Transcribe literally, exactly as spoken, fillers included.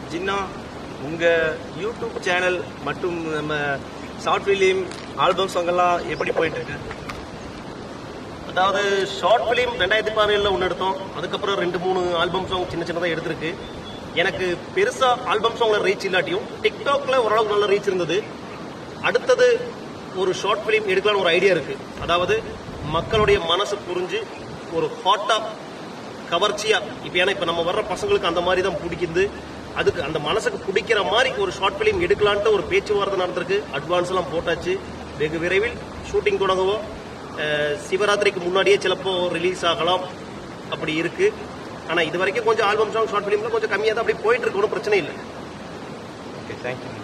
ஜின்னா, உங்கள் YouTube channel மற்றும் நம்ம ஷார்ட் ஃபிலிம் ஆல்பம் சாங்கெல்லாம் எப்படி போயிட்டுருக்கு? அதாவது ஷார்ட் ஃபிலிம் ரெண்டாயிரத்தி பதினேழில் ஒன்று எடுத்தோம். அதுக்கப்புறம் ரெண்டு மூணு ஆல்பம் சாங் சின்ன சின்னதாக எடுத்திருக்கு. எனக்கு பெருசாக ஆல்பம் சாங்கில் ரீச் இல்லாட்டியும் டிக்டாக்ல ஓரளவுக்கு நல்ல ரீச் இருந்தது. அடுத்தது ஒரு ஷார்ட் ஃபிலிம் எடுக்கலான்னு ஒரு ஐடியா இருக்குது. அதாவது மக்களுடைய மனசு புரிஞ்சு ஒரு ஹாட்டாக கவர்ச்சியாக, இப்போ ஏன்னா இப்போ நம்ம வர்ற பசங்களுக்கு அந்த மாதிரி தான் பிடிக்குது. அதுக்கு அந்த மனசுக்கு பிடிக்கிற மாதிரி ஒரு ஷார்ட் ஃபிலிம் எடுக்கலான்ட்டு ஒரு பேச்சுவார்த்தை நடந்திருக்கு. அட்வான்ஸ் எல்லாம் போட்டாச்சு. வெகு விரைவில் ஷூட்டிங் தொடங்குவோம். சிவராத்திரிக்கு முன்னாடியே சிலப்போ ரிலீஸ் ஆகலாம், அப்படி இருக்கு. ஆனால் இது வரைக்கும் கொஞ்சம் ஆல்பம் சாங் ஷார்ட் ஃபிலிம்ல கொஞ்சம் கம்மியாக தான் அப்படி போயிட்டு இருக்கு. ஒன்றும் பிரச்சனை இல்லை. Okay, thank you.